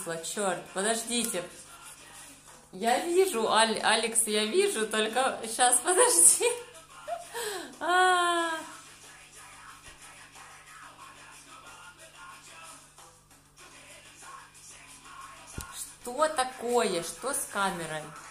зависла. Черт, подождите. Я вижу, Алекс, я вижу, только сейчас, подожди. Что такое? Что с камерой?